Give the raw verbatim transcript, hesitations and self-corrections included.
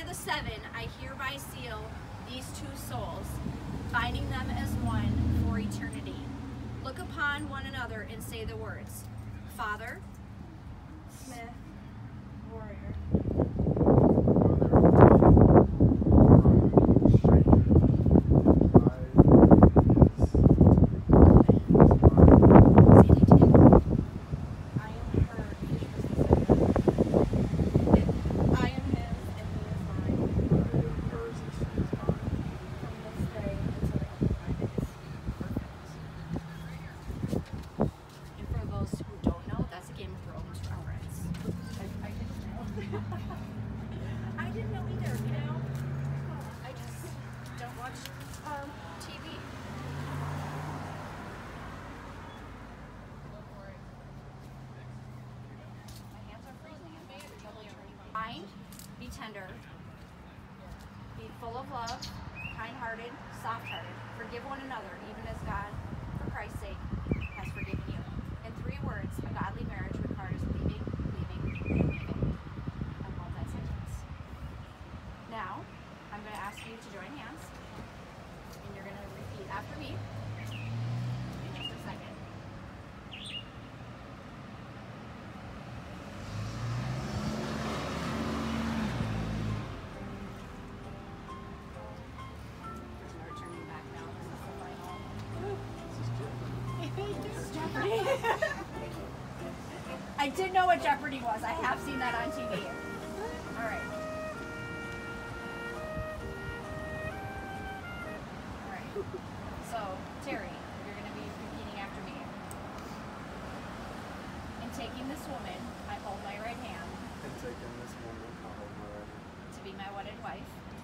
the seven, I hereby seal these two souls, binding them as one for eternity. Look upon one another and say the words, Father, Smith, Warrior. I didn't know either, you know? I just don't watch um, T V. My hands are freezing. Kind, be tender, be full of love, kind-hearted, soft-hearted. Forgive one another, even as God, for Christ's sake, has forgiven you. In three words, a godly marriage requires leaving, leaving, leaving. I love that sentence. Now, I'm going to ask you to join hands, and you're going to repeat after me in just a second. There's no turning back now. This is the final. Jeopardy. I did know what Jeopardy was. I have seen that on T V. All right. All right. So, Terry, you're going to be repeating after me. In taking this woman, I hold my right hand. In taking this woman, I hold my right hand. To be my wedded wife. To